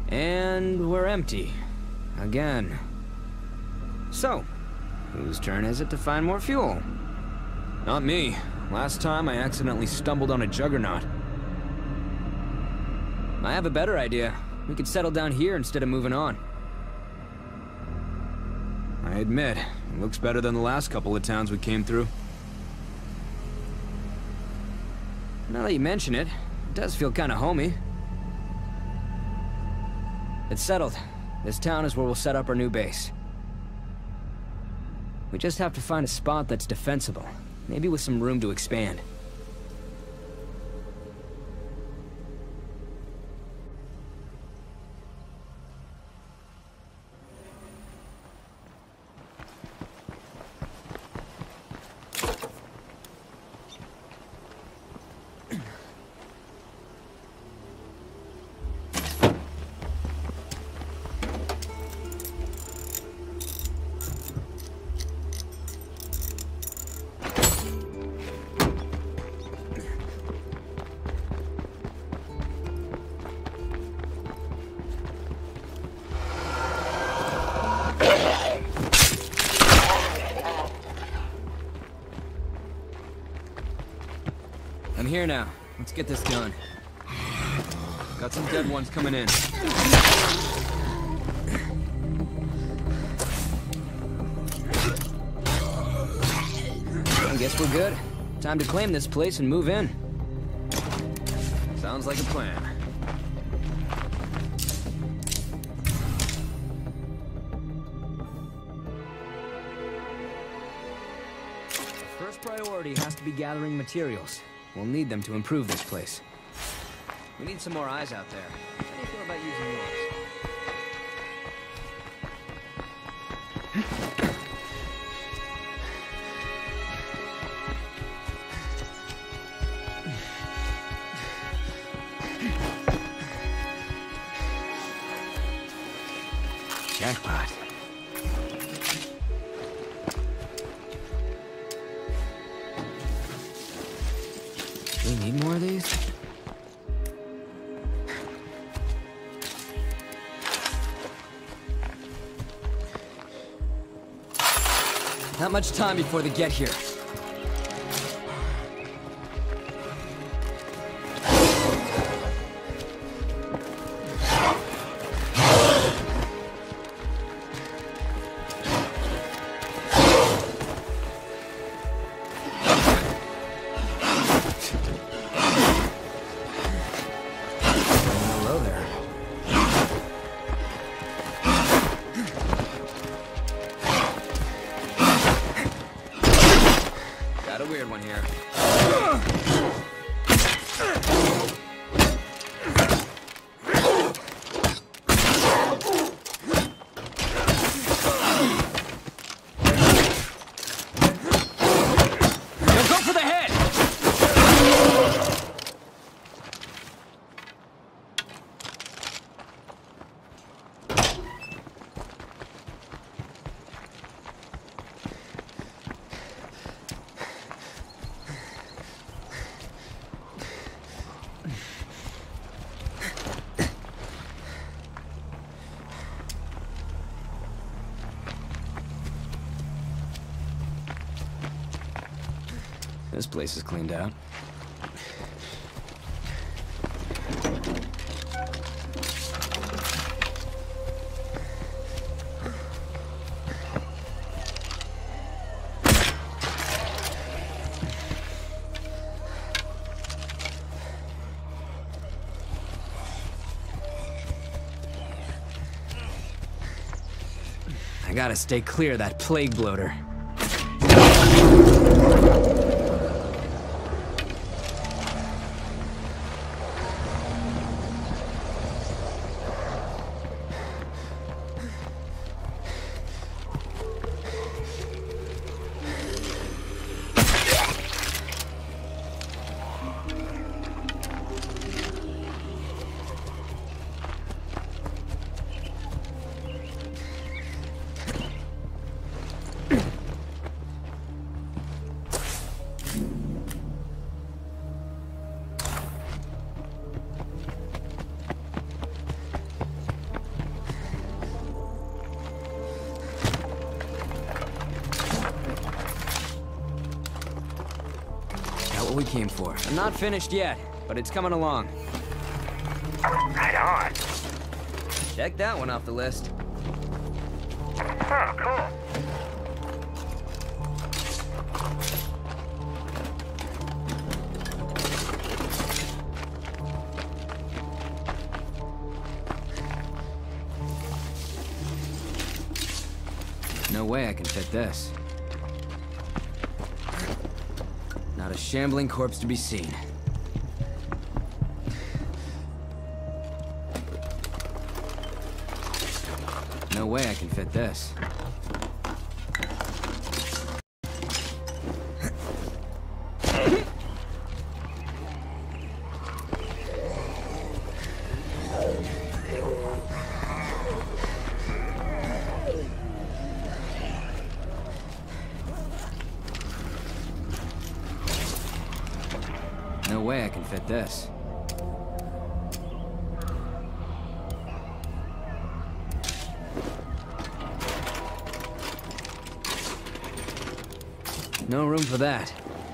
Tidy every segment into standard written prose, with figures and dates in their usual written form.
And we're empty. Again. So, whose turn is it to find more fuel? Not me. Last time I accidentally stumbled on a juggernaut. I have a better idea. We could settle down here instead of moving on. I admit, it looks better than the last couple of towns we came through. Now that you mention it, it does feel kind of homey. It's settled. This town is where we'll set up our new base. We just have to find a spot that's defensible, maybe with some room to expand. I'm here now. Let's get this done. Got some dead ones coming in. I guess we're good. Time to claim this place and move in. Sounds like a plan. First priority has to be gathering materials. We'll need them to improve this place. We need some more eyes out there. How do you feel about using yours? Jackpot. We need more of these? Not much time before they get here. Got a weird one here. Now go for the head! This place is cleaned out. I gotta stay clear of that plague bloater. came for. I'm not finished yet, but it's coming along. Right on. Check that one off the list. Oh, cool. No way I can fit this. Not a shambling corpse to be seen. No way I can fit this. No way I can fit this. No room for that.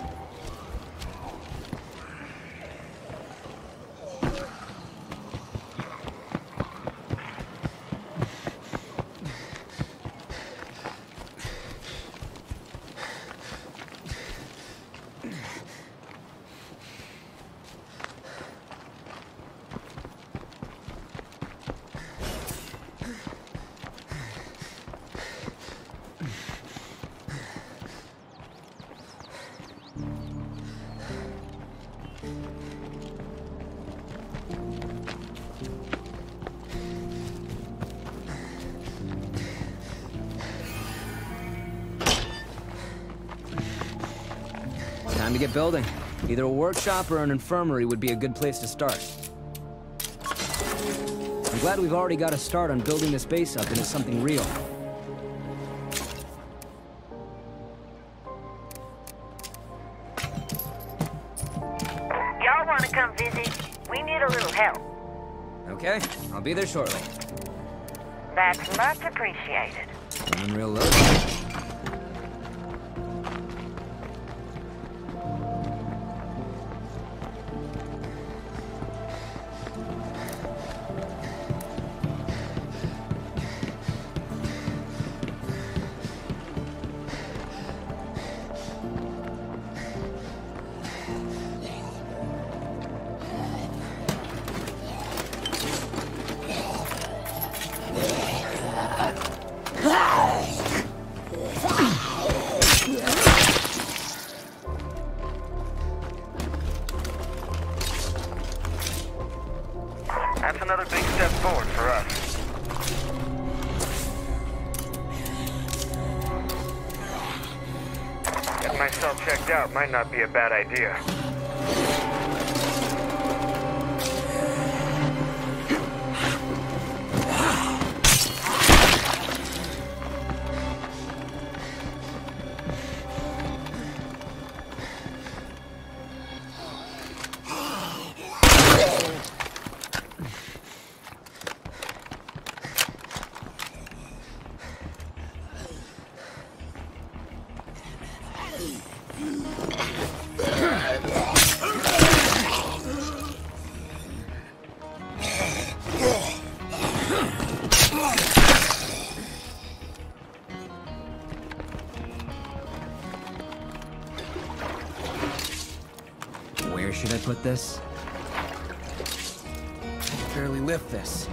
Time to get building. Either a workshop or an infirmary would be a good place to start. I'm glad we've already got a start on building this base up into something real. Y'all want to come visit? We need a little help. Okay, I'll be there shortly. That's much appreciated. Running real low. That's another big step forward for us. Getting myself checked out might not be a bad idea. Where should I put this? I can barely lift this.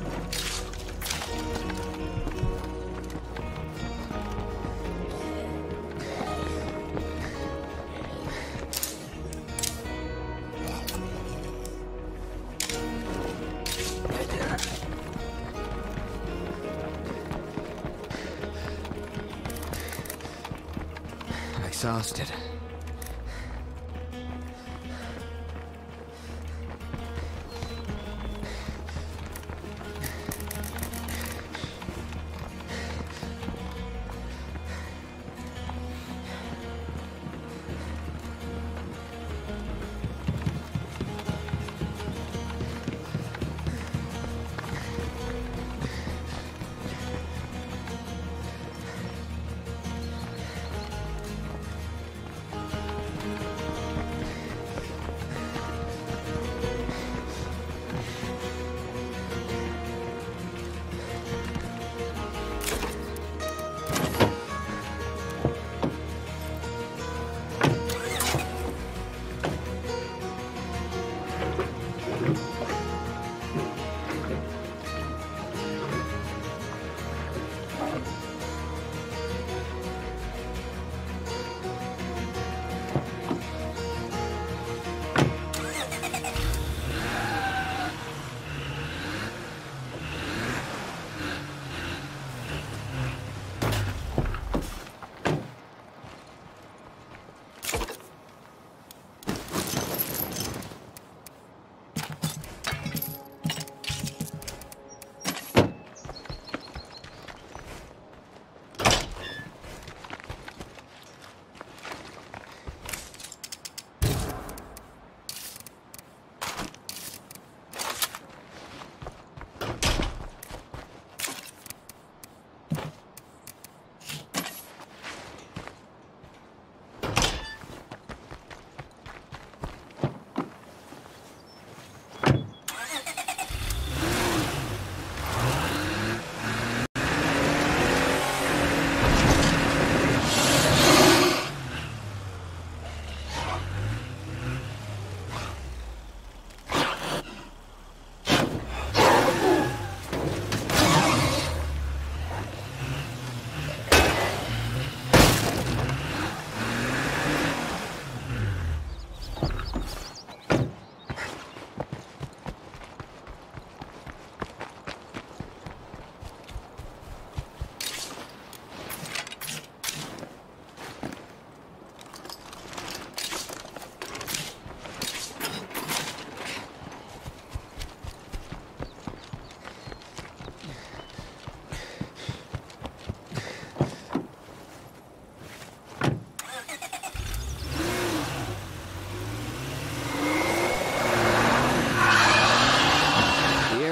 Exhausted.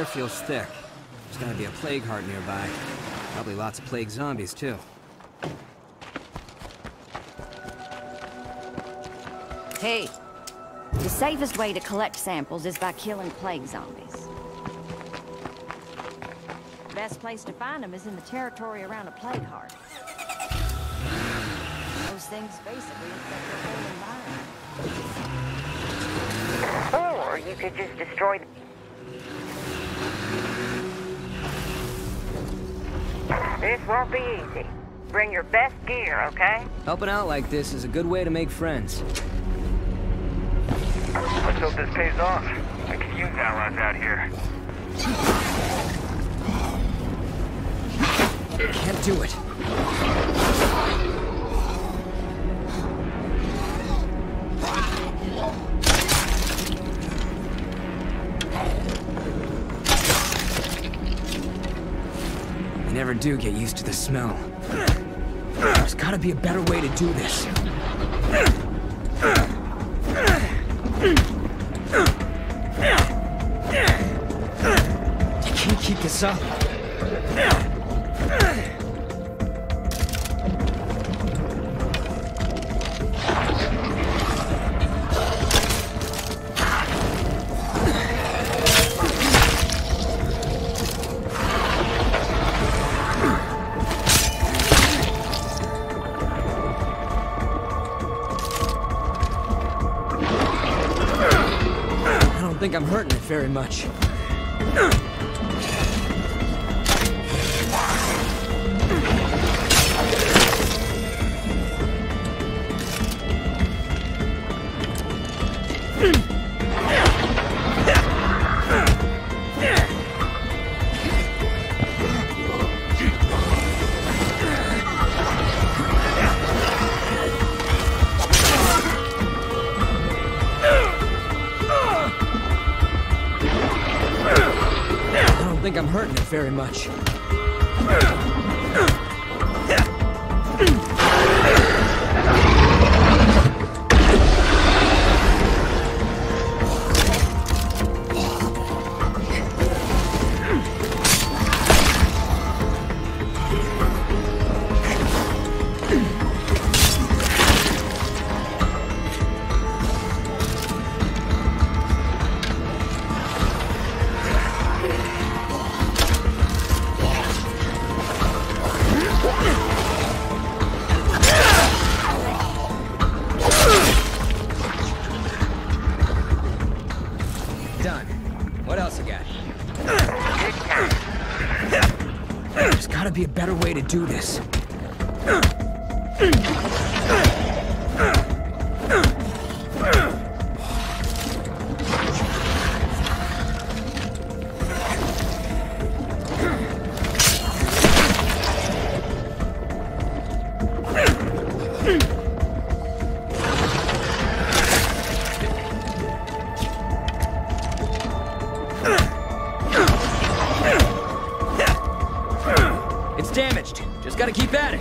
feels thick. There's gotta be a plague heart nearby. Probably lots of plague zombies, too. Hey, the safest way to collect samples is by killing plague zombies. Best place to find them is in the territory around a plague heart. Those things basically infect the whole environment. Or you could just destroy them. This won't be easy. Bring your best gear, okay? Helping out like this is a good way to make friends. Let's hope this pays off. I can use allies out here. Can't do it. I never do get used to the smell. There's gotta be a better way to do this. I can't keep this up. I don't think I'm hurting it very much. I think I'm hurting it very much. Done. What else I got? There's gotta be a better way to do this. It's damaged. Just gotta keep at it.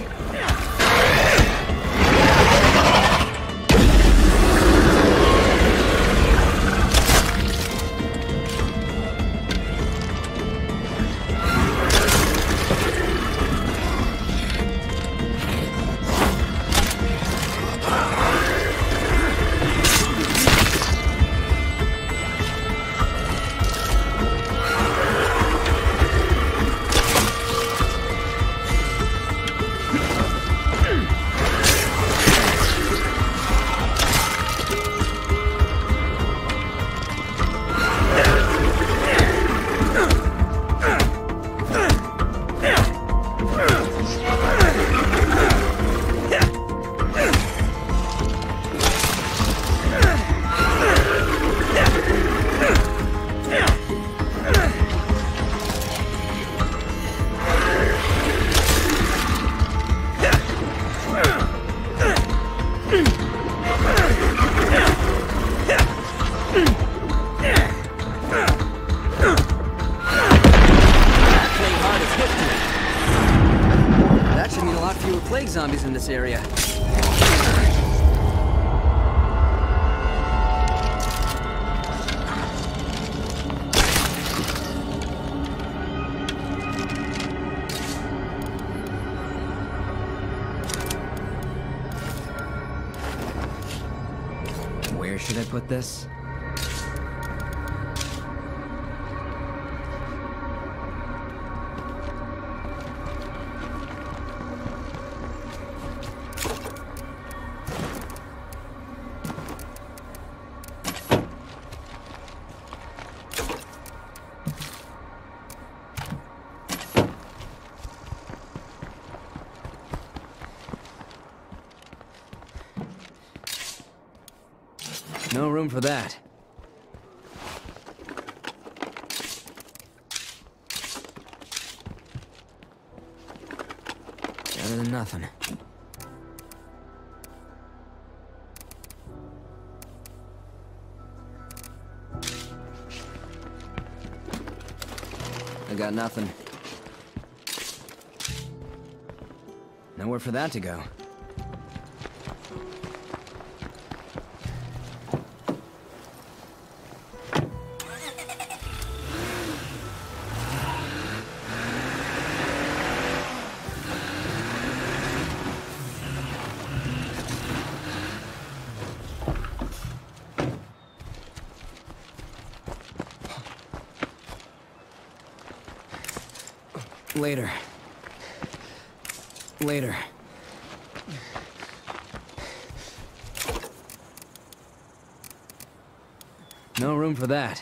That should mean a lot fewer plague zombies in this area. put this? No room for that. Better than nothing. I got nothing. Nowhere for that to go. Later. Later. No room for that.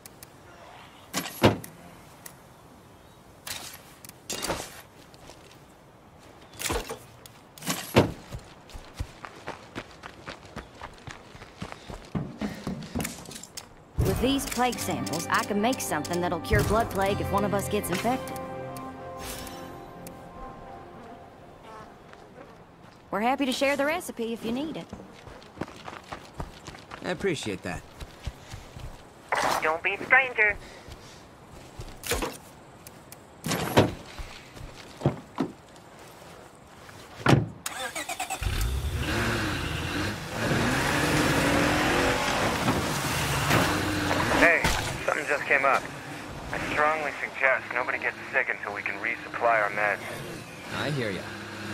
With these plague samples, I can make something that'll cure blood plague if one of us gets infected. We're happy to share the recipe if you need it. I appreciate that. Don't be a stranger. Hey, something just came up. I strongly suggest nobody gets sick until we can resupply our meds. I hear ya.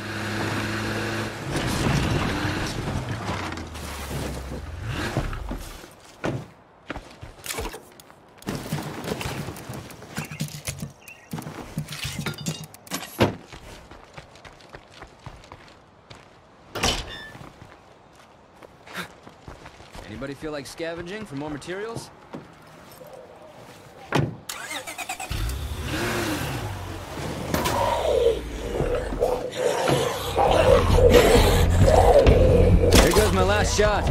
Anybody feel like scavenging for more materials? Here goes my last shot.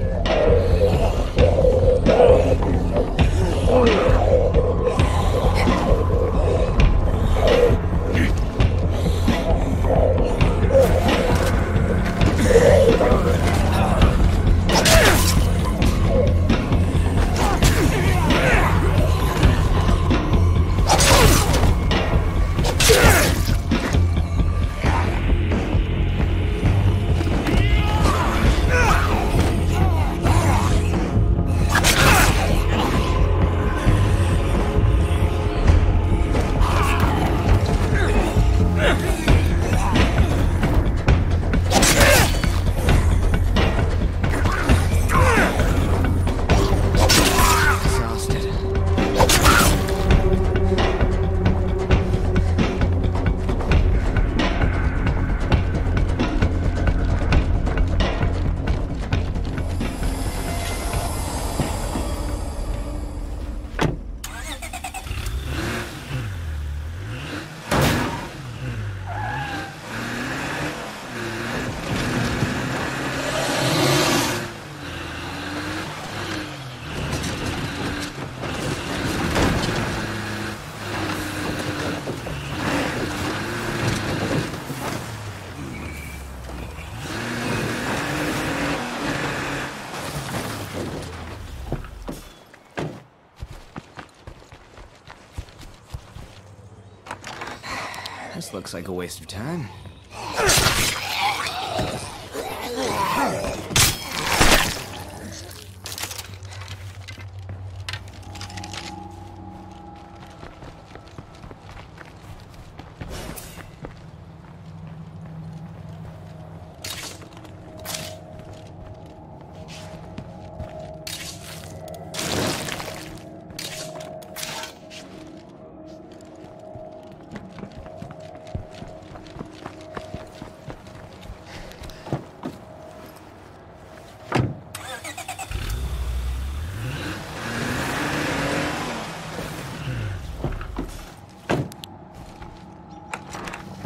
This looks like a waste of time.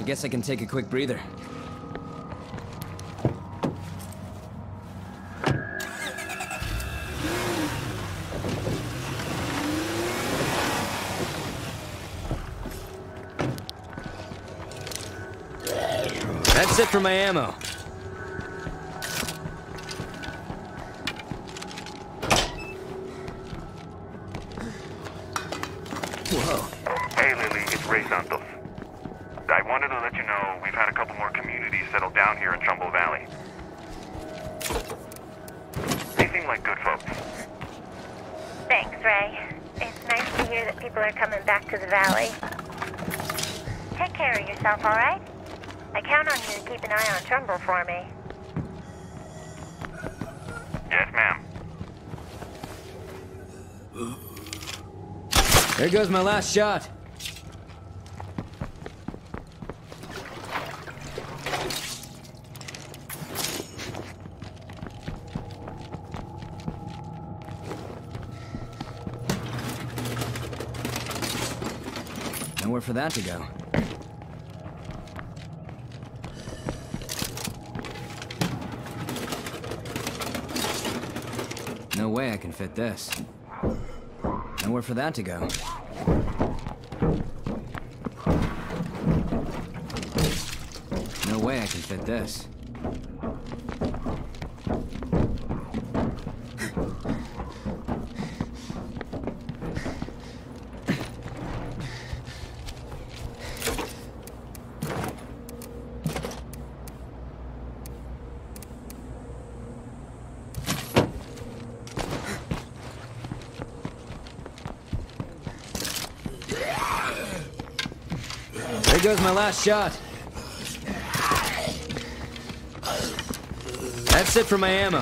guess I can take a quick breather. That's it for my ammo. Whoa. Hey, Lily, it's Ray Santos. I wanted to let you know we've had a couple more communities settle down here in Trumbull Valley. They seem like good folks. Thanks, Ray. It's nice to hear that people are coming back to the valley. Take care of yourself, all right? I count on you to keep an eye on Trumbull for me. Yes, ma'am. There goes my last shot. Nowhere for that to go. No way I can fit this. Nowhere for that to go. No way I can fit this. There goes my last shot. That's it for my ammo.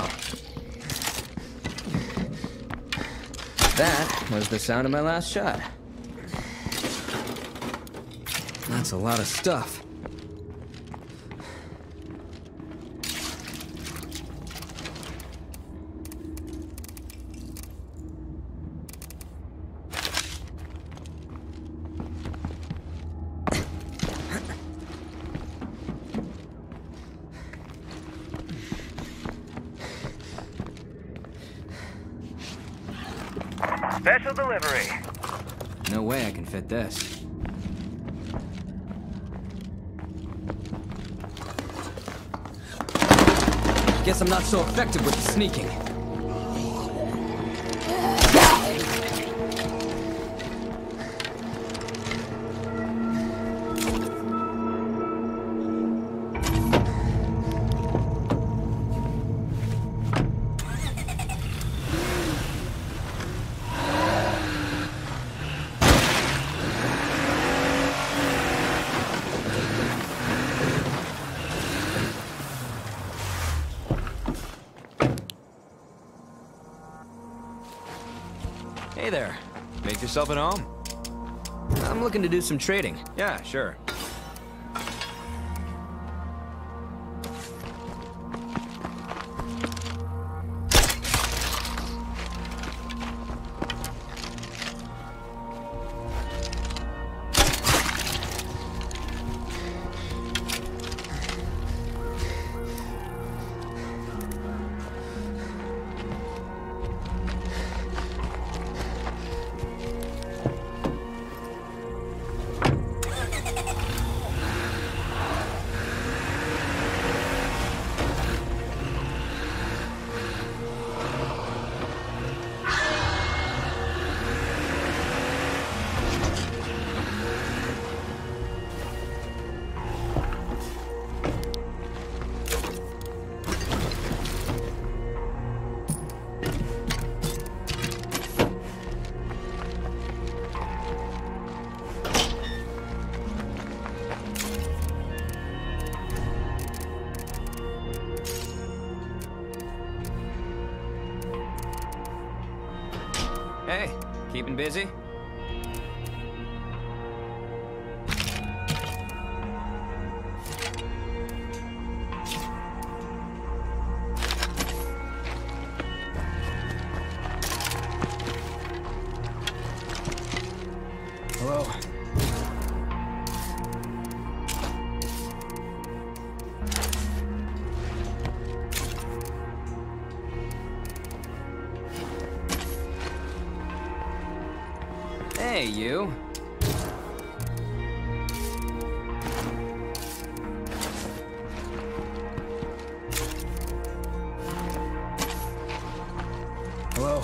That was the sound of my last shot. That's a lot of stuff. Special delivery. No way I can fit this. Guess I'm not so effective with the sneaking. Hey there. Make yourself at home. I'm looking to do some trading. Yeah, sure. Hey, keeping busy? Hello. Hey, you. Hello.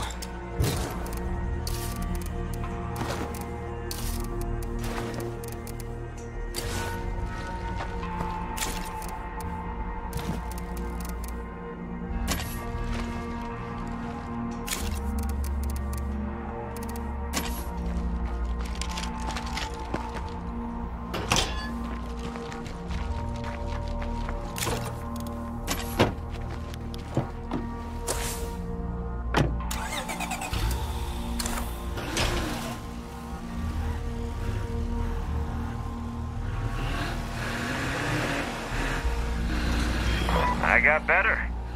I got better.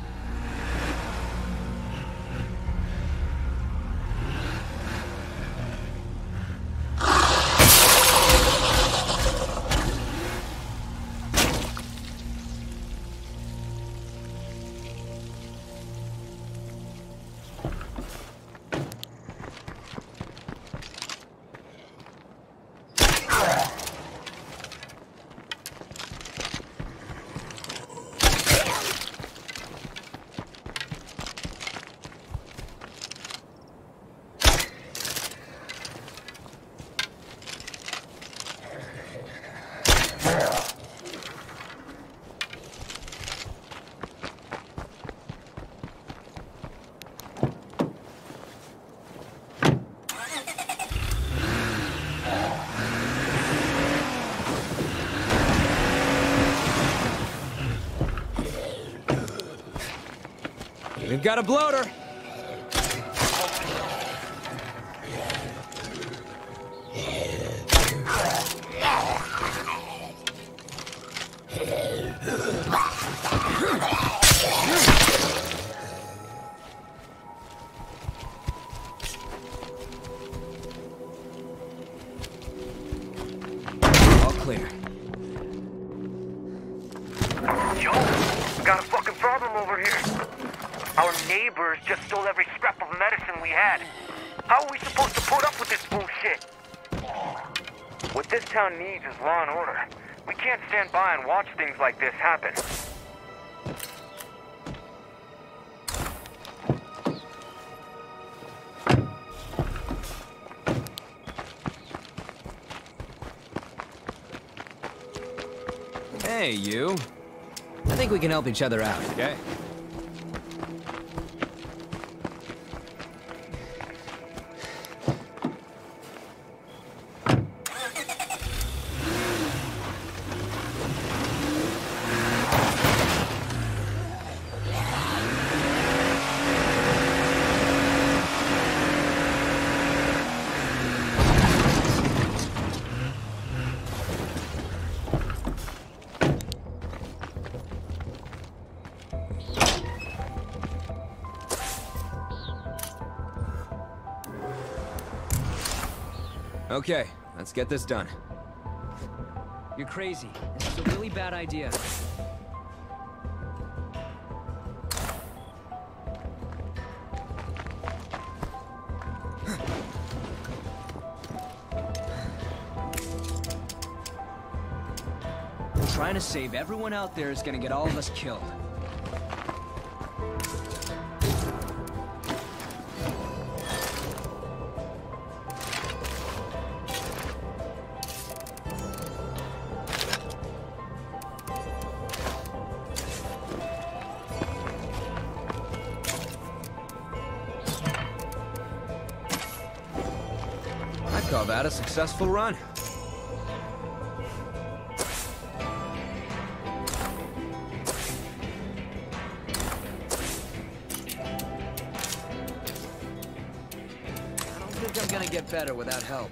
We've got a bloater. All clear. Yo, got a fucking problem over here. Our neighbors just stole every scrap of medicine we had. How are we supposed to put up with this bullshit? What this town needs is law and order. We can't stand by and watch things like this happen. Hey, you. I think we can help each other out, okay? Okay, let's get this done. You're crazy. This is a really bad idea. Trying to save everyone out there is gonna get all of us killed. I'd call that a successful run. I don't think I'm gonna get better without help.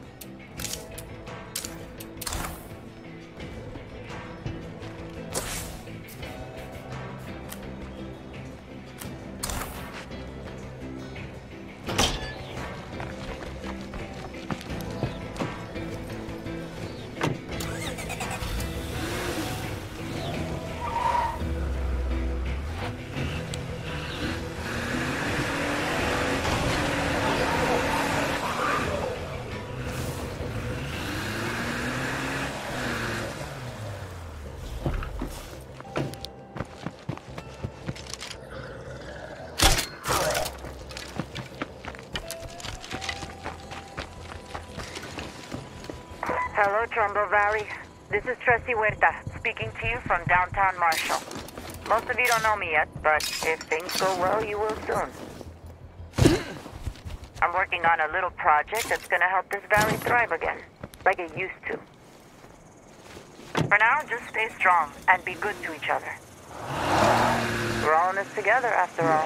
Hello, Trumbo Valley. This is Tracy Huerta, speaking to you from downtown Marshall. Most of you don't know me yet, but if things go well, you will soon. I'm working on a little project that's gonna help this valley thrive again, like it used to. For now, just stay strong and be good to each other. We're all in this together, after all.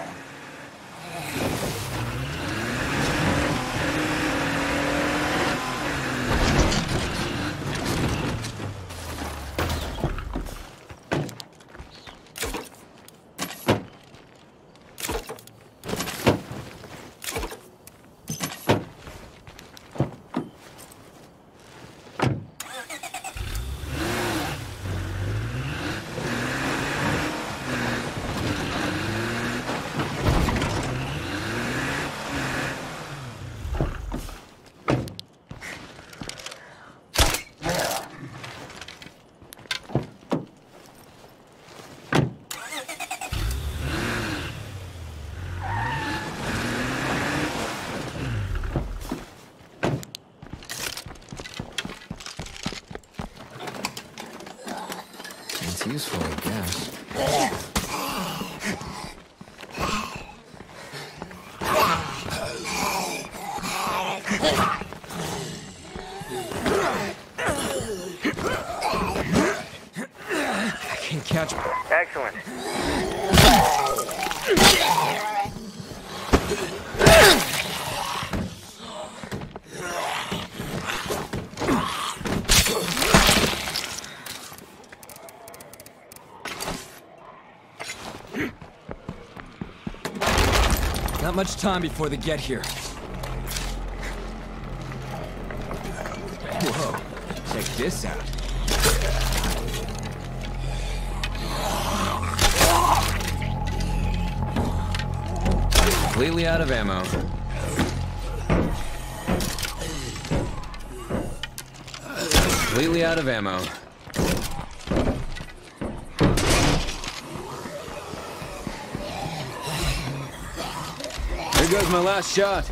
Useful, I guess. I can't catch me. Excellent. Not much time before they get here. Whoa, check this out. Completely out of ammo. Completely out of ammo. Here goes my last shot.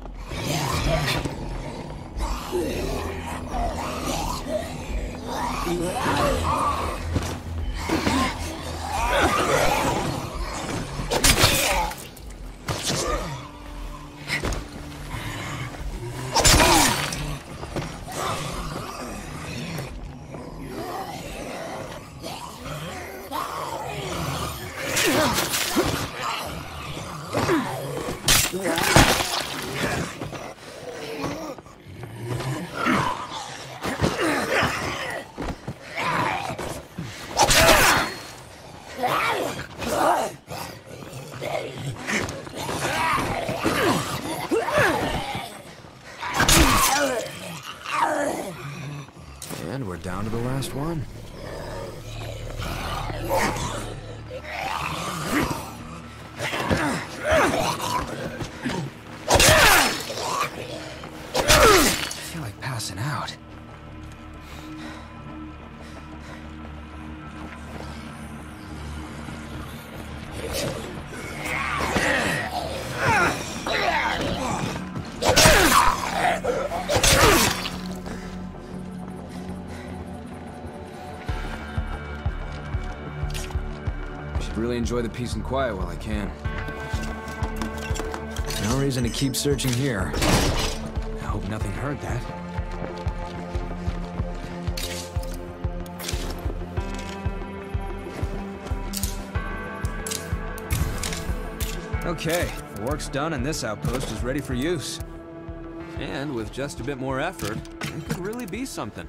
And we're down to the last one. I feel like passing out. Really enjoy the peace and quiet while I can. No reason to keep searching here. I hope nothing heard that. Okay, the work's done and this outpost is ready for use. And with just a bit more effort, it could really be something.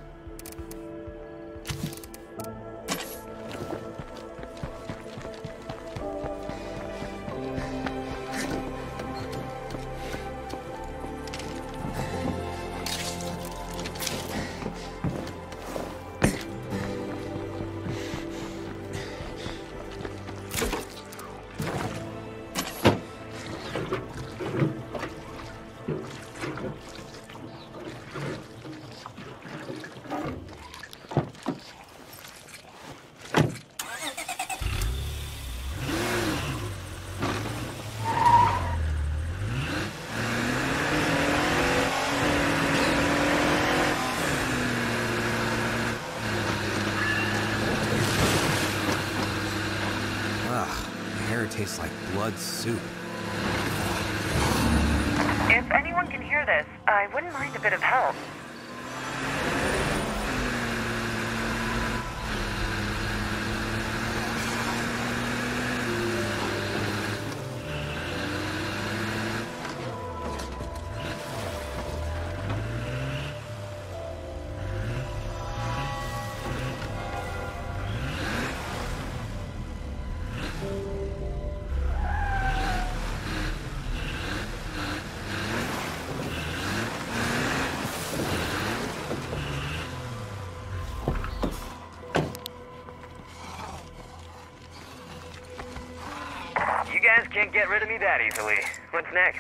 water tastes like blood soup. If anyone can hear this, I wouldn't mind a bit of help. You guys can't get rid of me that easily. What's next?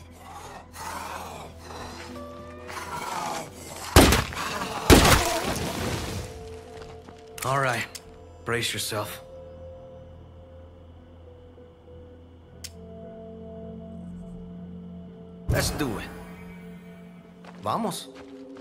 All right, brace yourself. Let's do it. Vamos.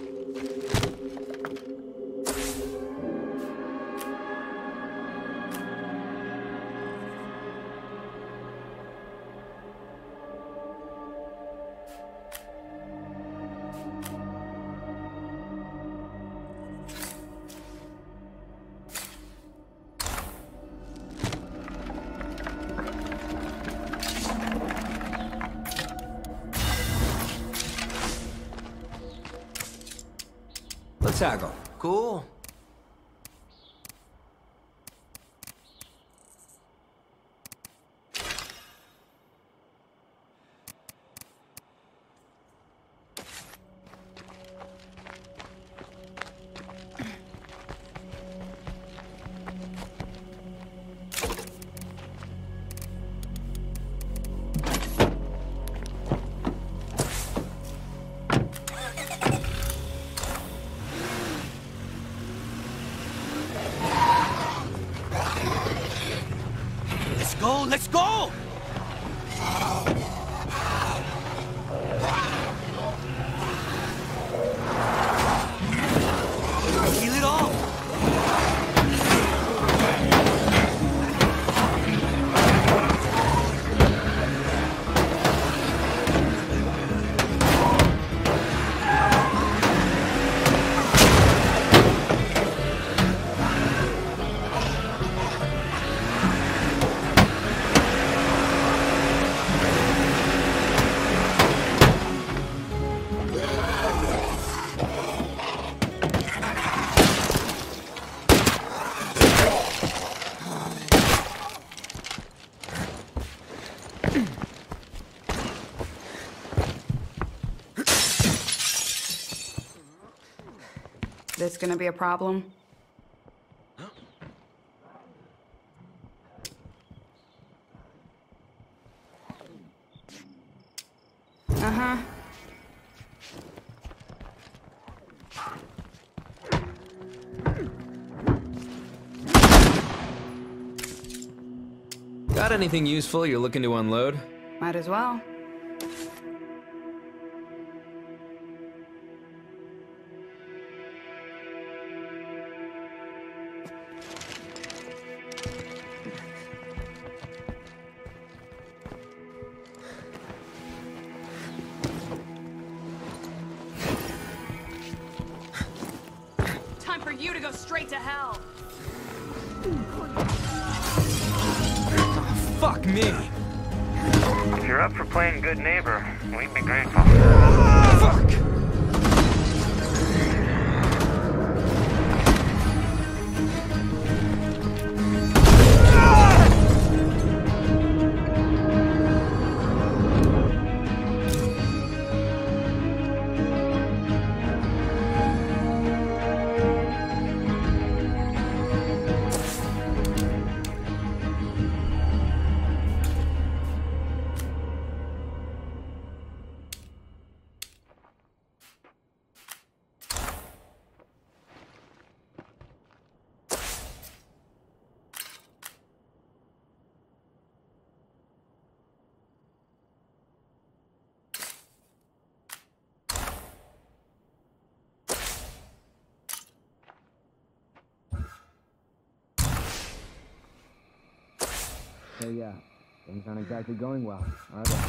Let's haggle. Cool. Let's go! Heal it off! This gonna be a problem? Uh-huh. Got anything useful you're looking to unload? Might as well. Time for you to go straight to hell. Fuck me! If you're up for playing good neighbor, we'd be grateful. Fuck! Oh yeah. Things aren't exactly going well, are they?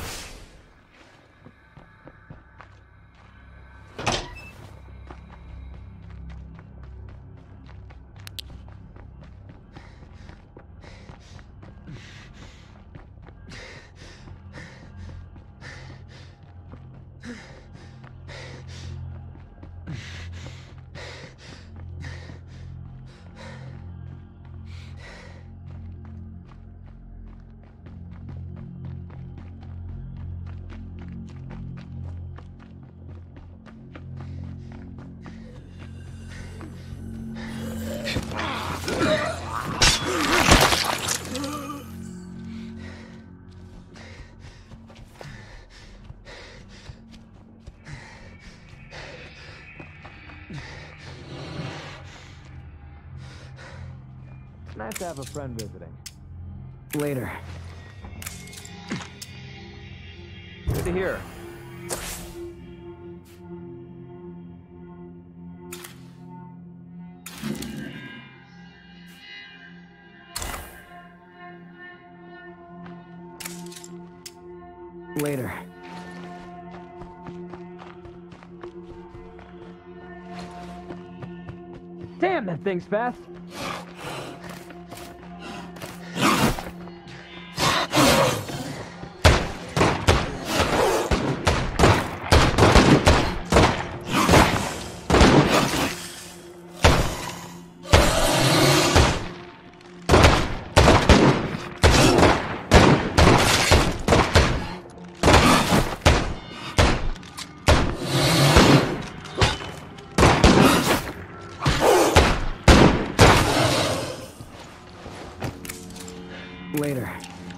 Nice to have a friend visiting. Later. Good to hear. Later. Damn, that thing's fast. Later.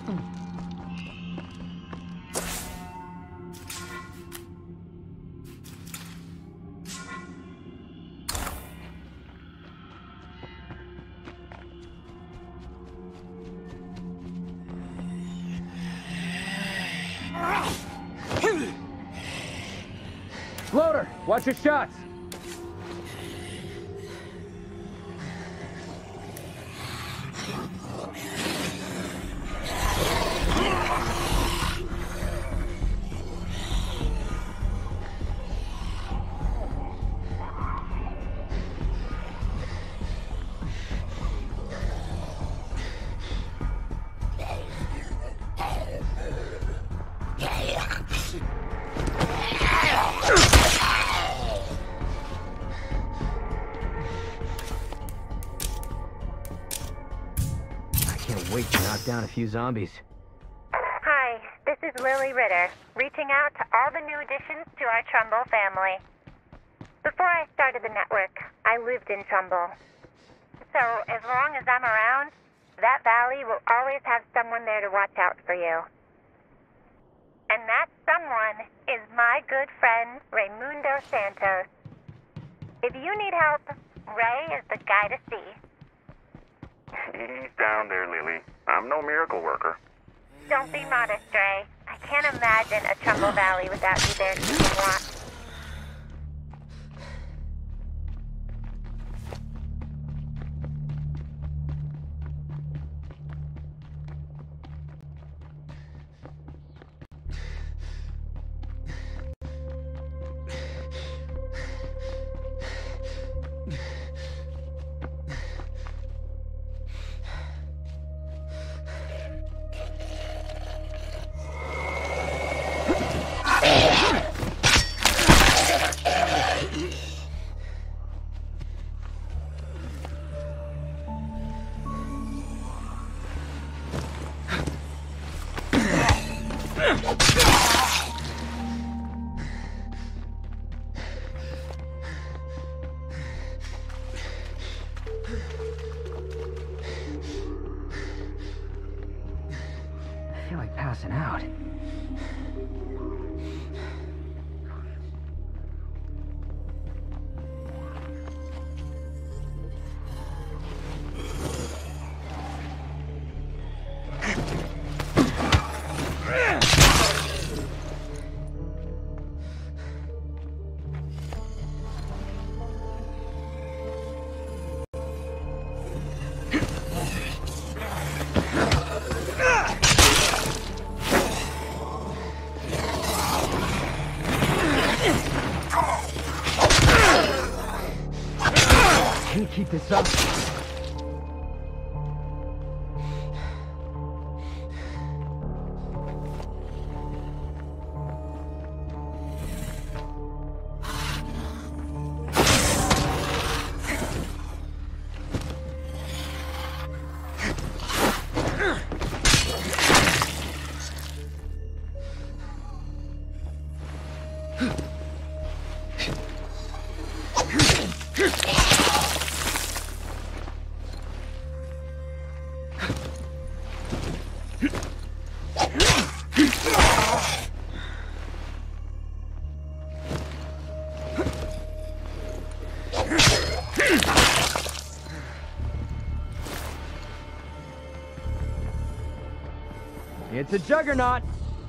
Floater, watch your shots. Can't wait to knock down a few zombies. Hi, this is Lily Ritter, reaching out to all the new additions to our Trumbull family. Before I started the network, I lived in Trumbull. So, as long as I'm around, that valley will always have someone there to watch out for you. And that someone is my good friend, Raimundo Santos. If you need help, Ray is the guy to see. He's down there, Lily. I'm no miracle worker. Don't be modest, Ray. I can't imagine a Trumbull Valley without you there keeping watch. I feel like passing out. keep this up. It's a juggernaut!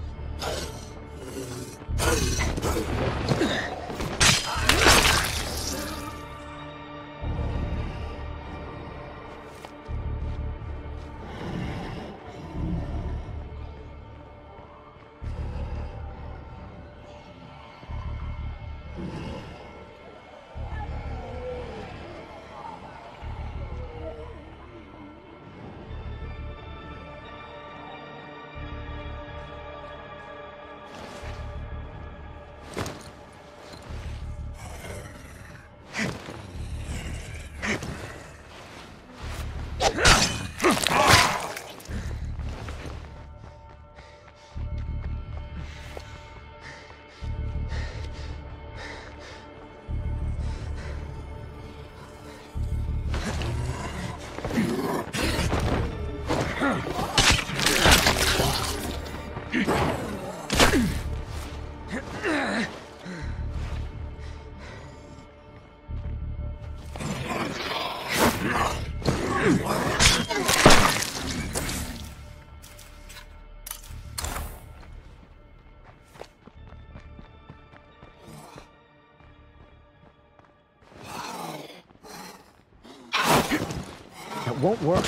That won't work.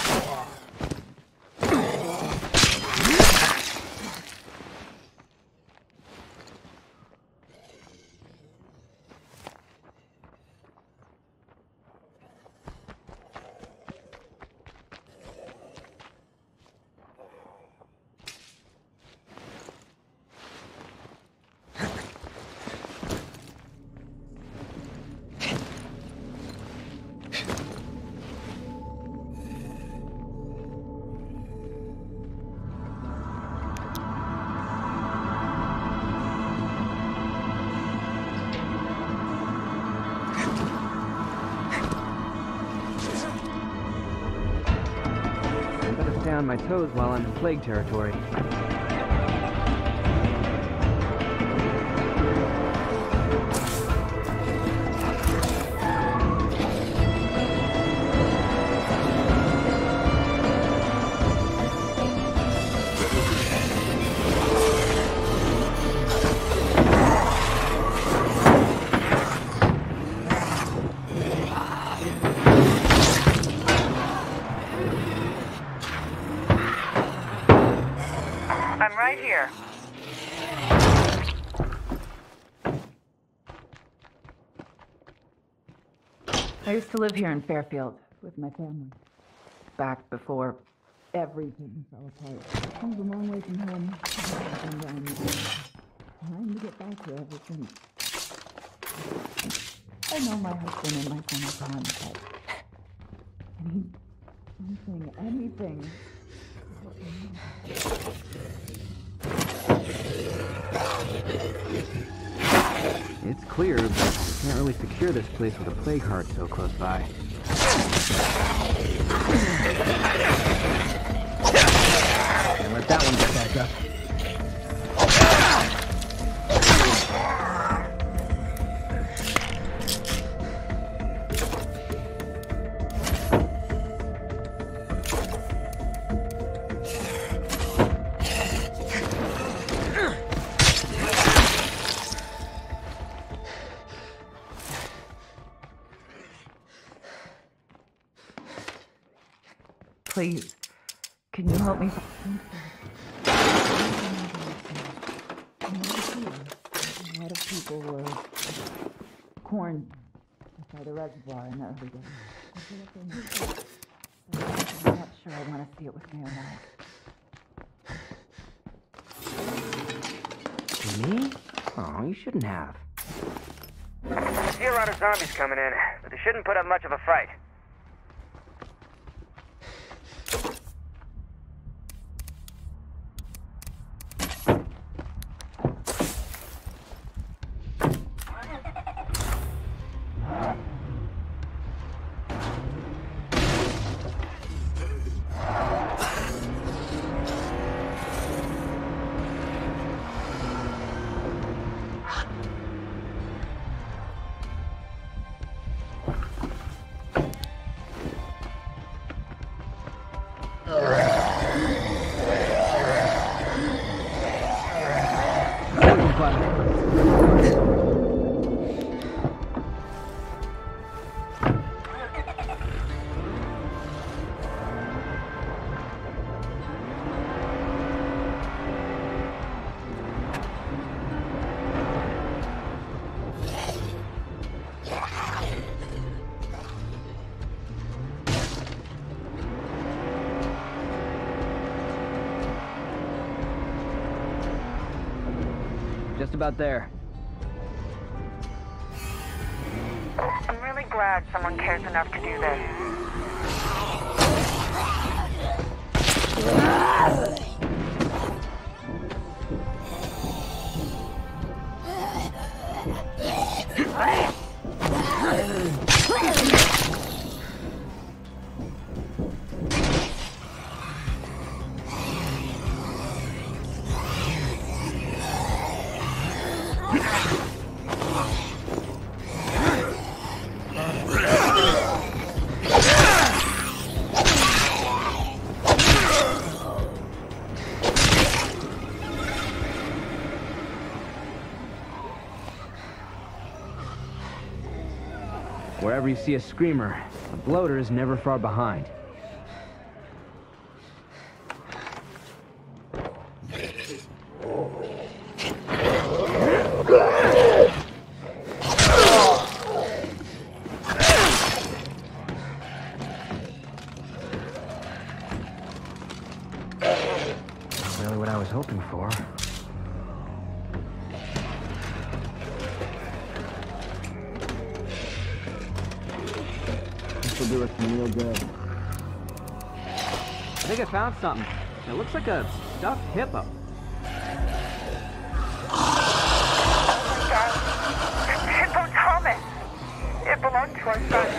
Stay on my toes while I'm in plague territory. I'm right here. I used to live here in Fairfield with my family. Back before everything fell apart. I was a long way from home. Trying to get back here ever since. I know my husband and my son are gone, but I need anything. It's clear, but we can't really secure this place with a plague heart so close by. Can't let that one get back up. Please, can you help me? A lot of people were corn by the reservoir in the early days. I want to see it with my own eyes. Me? Oh, you shouldn't have. I see a lot of zombies coming in, but they shouldn't put up much of a fight. Just about there. I'm really glad someone cares enough to do this. Wherever you see a screamer, a bloater is never far behind. Really what I was hoping for. Will do us some real good. I think I found something. It looks like a stuffed hippo. Oh my god! Hippo Thomas! It belonged to our son.